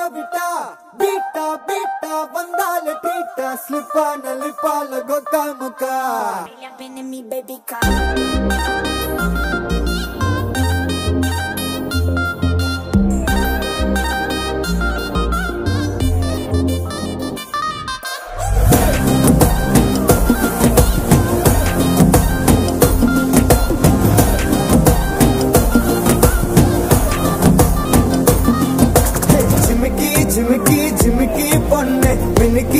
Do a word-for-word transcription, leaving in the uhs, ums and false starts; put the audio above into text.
விட்டா பீட்டா பீட்டா வந்தால ட்ரீட்டா ஸ்லிப்பா நலிப்பா லகோ காமுக்கா Baby, come.